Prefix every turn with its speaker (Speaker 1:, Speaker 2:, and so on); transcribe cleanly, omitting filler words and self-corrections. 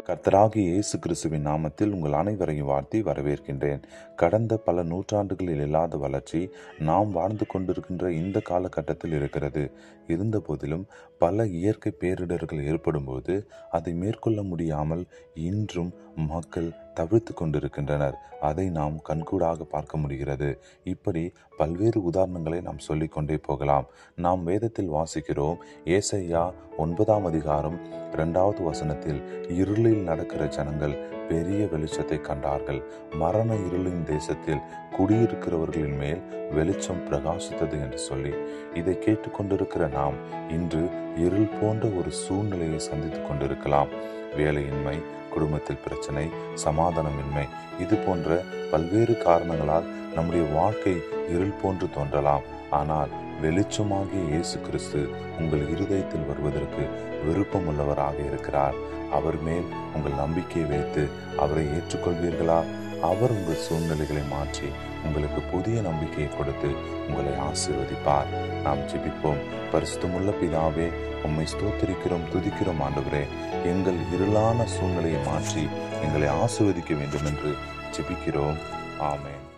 Speaker 1: கர்த்தராகிய இயேசு கிறிஸ்துவின் நாமத்தில் உங்கள் அனைவரையும் வாழ்த்தி வரவேற்கின்றேன். கடந்த பல நூற்றாண்டுகளில் இல்லாத வளர்ச்சி நாம் வாழ்ந்து கொண்டிருக்கின்ற இந்த காலகட்டத்தில் இருக்கிறது. இருந்த போதிலும் பல இயற்கை பேரிடர்கள் ஏற்படும் போது அதை மேற்கொள்ள முடியாமல் இன்றும் மக்கள் தவிர்த்து கொண்டிருக்கின்றனர். அதை நாம் கண்கூடாக பார்க்க முடிகிறது. இப்படி பல்வேறு உதாரணங்களை நாம் சொல்லிக்கொண்டே போகலாம். நாம் வேதத்தில் வாசிக்கிறோம், ஏசாயா 9ஆம் அதிகாரம் 2வது வசனத்தில், இருளில் நடக்கிற ஜனங்கள் பெரிய வெளிச்சத்தை கண்டார்கள். மரண இருளின் தேசத்தில் குடியிருக்கிறவர்களின் மேல் வெளிச்சம் பிரகாசித்தது என்று சொல்லி, இதை கேட்டுக்கொண்டிருக்கிற நாம் இன்று இருள் போன்ற ஒரு சூழ்நிலையை சந்தித்துக் கொண்டிருக்கலாம். வேலையின்மை, குடும்பத்தில் பிரச்சனை, சமாதானமின்மை, இது போன்ற பல்வேறு காரணங்களால் நம்முடைய வாழ்க்கை இருள் போன்று தோன்றலாம். ஆனால் வெளிச்சமாகிய இயேசு கிறிஸ்து உங்கள் இருதயத்தில் வருவதற்கு விருப்பமுள்ளவராக இருக்கிறார். அவர் மேல் உங்கள் நம்பிக்கையை வைத்து அவரை ஏற்றுக்கொள்வீர்களா? அவர் உங்கள் சூழ்நிலைகளை மாற்றி உங்களுக்கு புதிய நம்பிக்கையை கொடுத்து உங்களை ஆசீர்வதிப்பார். நாம் ஜெபிப்போம். பரிசுத்தமுள்ள பிதாவே, உம்மை ஸ்தோத்திரிக்கிறோம், துதிக்கிறோம். ஆண்டவரே, எங்கள் இருளான சூழ்நிலையை மாற்றி எங்களை ஆசீர்வதிக்க வேண்டும் என்று ஜெபிக்கிறோம். ஆமென்.